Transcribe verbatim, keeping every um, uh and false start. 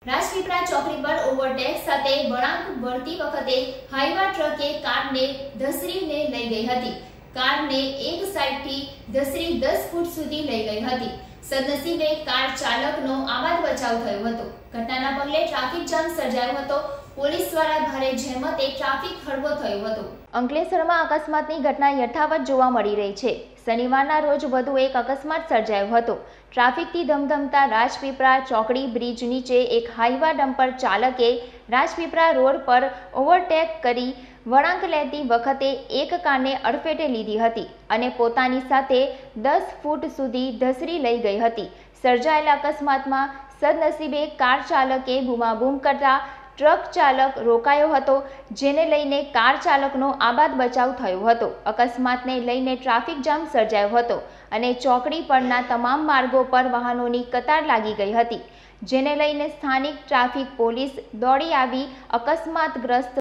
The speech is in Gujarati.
રાજપીપળા ચોકડી પર ઓવરટેક સાથે વળાંક વળતી વખતે હાઈવા ટ્રકે કારને ધસરીને લઈ ગઈ હતી. કારને એક સાઈડથી ધસરી દસ ફૂટ સુધી લઈ ગઈ હતી. સદનસીબે કાર ચાલકનો આબાદ બચાવ થયો હતો. ઘટનાના પગલે ટ્રાફિક જામ સર્જાયો હતો. પોલીસ દ્વારા ભારે જહેમતે ટ્રાફિક હળવો થયો હતો. અંકલેશ્વરમાં અકસ્માતની ઘટના યથાવત જોવા મળી રહી છે. શનિવારના રોજ વધુ એક અકસ્માત સર્જાયો હતો. ટ્રાફિકથી ધમધમતા રાજપીપળા ચોકડી બ્રિજ નીચે એક હાઈવા ડમ્પર ચાલકે રાજપીપળા રોડ પર ઓવરટેક કરી વળાંક લેતી વખતે એક કારને અડફેટે લીધી હતી અને પોતાની સાથે દસ ફૂટ સુધી ધસરી લઈ ગઈ હતી. સર્જાયેલા અકસ્માતમાં સદનસીબે કાર ચાલકે બૂમાબૂમ કરતા ટ્રક ચાલક રોકાયો હતો, જેને લઈને કાર ચાલકનો આબાદ બચાવ થયો હતો. અકસ્માતને લઈને ટ્રાફિક જામ સર્જાયો હતો અને ચોકડી પરના તમામ માર્ગો પર વાહનોની કતાર લાગી ગઈ હતી, જેને લઈને સ્થાનિક ટ્રાફિક પોલીસ દોડી આવી અકસ્માતગ્રસ્ત